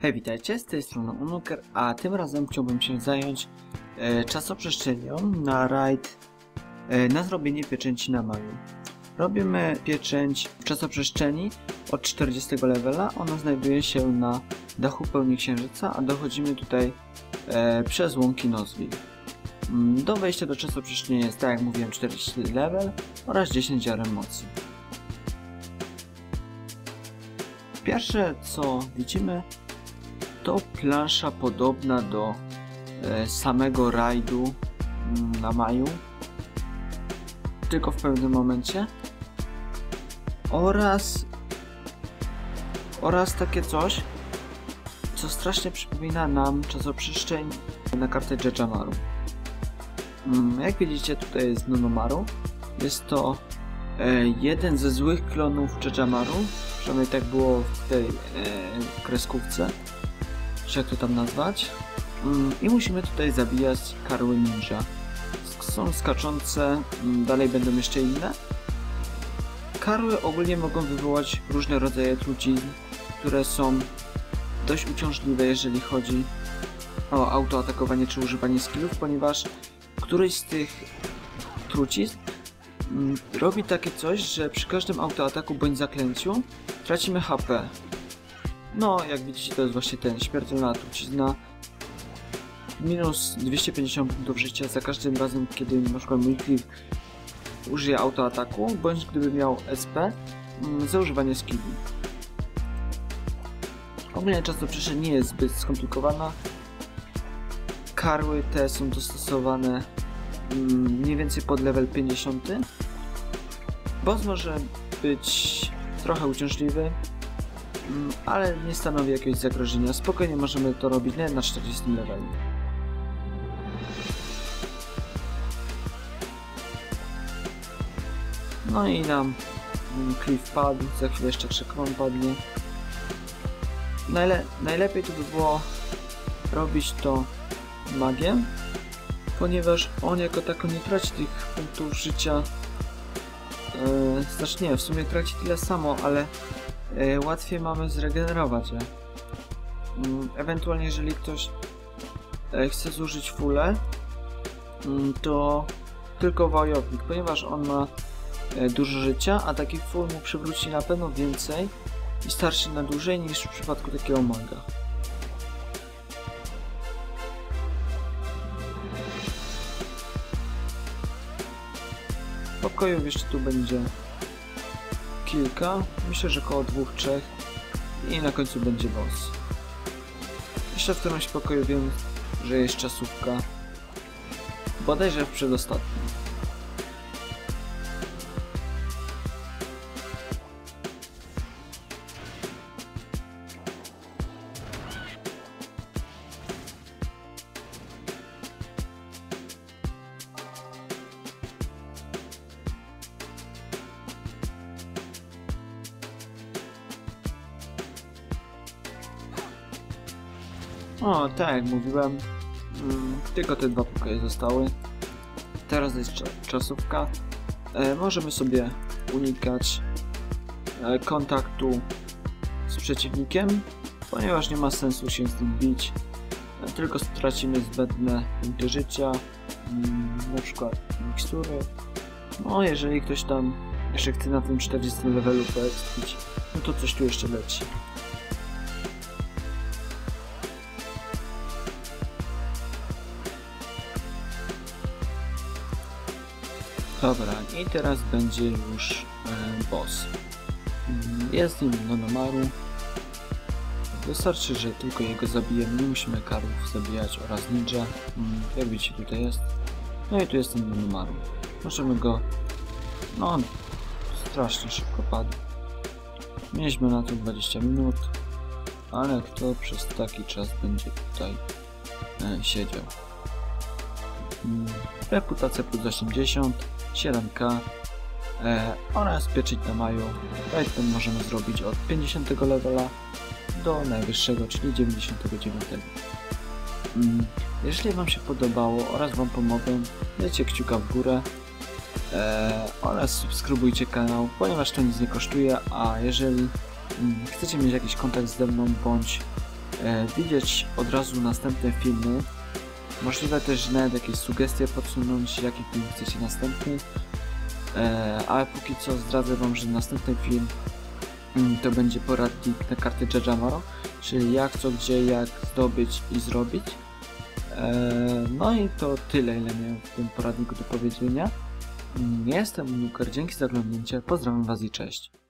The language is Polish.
Hej, witajcie, z tej strony Unuker, a tym razem chciałbym się zająć czasoprzestrzenią na rajd na zrobienie pieczęci na Maju. Robimy pieczęć w czasoprzestrzeni od 40 levela, ona znajduje się na dachu pełni księżyca, a dochodzimy tutaj przez łąki Nozville. Do wejścia do czasoprzestrzeni jest, tak jak mówiłem, 40 level oraz 10 ziaren mocy. Pierwsze co widzimy to plansza podobna do samego rajdu na Maju, tylko w pewnym momencie, oraz takie coś, co strasznie przypomina nam czasoprzestrzeń na kartę Jajamaru. Jak widzicie, tutaj jest Nonomaru. Jest to jeden ze złych klonów Jajamaru, przynajmniej tak było w tej kreskówce, czy jak to tam nazwać. I musimy tutaj zabijać karły ninja. Są skaczące, dalej będą jeszcze inne. Karły ogólnie mogą wywołać różne rodzaje trucizn, które są dość uciążliwe, jeżeli chodzi o autoatakowanie czy używanie skillów, ponieważ któryś z tych trucizn robi takie coś, że przy każdym autoataku bądź zaklęciu tracimy HP. No, jak widzicie, to jest właśnie ten śmiertelna trucizna. Minus 250 punktów życia za każdym razem, kiedy na przykład mój Cliff użyje autoataku, bądź gdyby miał SP za używanie skilli. Ogólnie czasoprzestrzeń nie jest zbyt skomplikowana. Karły te są dostosowane mniej więcej pod level 50. Boss może być trochę uciążliwy, ale nie stanowi jakiegoś zagrożenia. Spokojnie możemy to robić nawet na 40 levelu. No i nam Cliff padł, za chwilę jeszcze Krzykron padnie. Najlepiej to by było robić to magiem, ponieważ on jako tako nie traci tych punktów życia. Znaczy nie, w sumie traci tyle samo, ale łatwiej mamy zregenerować je. Ewentualnie jeżeli ktoś chce zużyć fulę, to tylko wojownik, ponieważ on ma dużo życia, a taki full mu przywróci na pewno więcej i starczy na dłużej niż w przypadku takiego maga. Pokojów jeszcze tu będzie kilka, myślę, że około 2-3 i na końcu będzie boss. Jeszcze w którymś pokoju wiem, że jest czasówka, bodajże w przedostatnim. O, tak jak mówiłem, tylko te dwa pokoje zostały. Teraz jest czasówka. Możemy sobie unikać kontaktu z przeciwnikiem, ponieważ nie ma sensu się z nim bić. Tylko stracimy zbędne punkty życia, na przykład mikstury. No, jeżeli ktoś tam jeszcze chce na tym 40 levelu poekspić, no to coś tu jeszcze leci. Dobra, i teraz będzie już boss. Jest nim Nonomaru. Wystarczy, że tylko jego zabijemy, nie musimy karów zabijać oraz ninja. Jak widzicie, tutaj jest. No i tu jest ten Nonomaru. Możemy go... No, on strasznie szybko padł. Mieliśmy na to 20 minut, ale kto przez taki czas będzie tutaj siedział. Reputacja plus 80. 7k oraz pieczęć na Maju. Rajd ten możemy zrobić od 50 levela do najwyższego, czyli 99. Jeżeli wam się podobało oraz wam pomogłem, dajcie kciuka w górę oraz subskrybujcie kanał, ponieważ to nic nie kosztuje, a jeżeli chcecie mieć jakiś kontakt ze mną bądź widzieć od razu następne filmy. Możliwe też, że nawet jakieś sugestie podsunąć, jaki film chcecie następny. Ale póki co zdradzę wam, że następny film to będzie poradnik na kartę Jajamaro, czyli jak, co, gdzie, jak zdobyć i zrobić. No i to tyle, ile miałem w tym poradniku do powiedzenia. Jestem Nuker, dzięki za oglądnięcie, pozdrawiam was i cześć.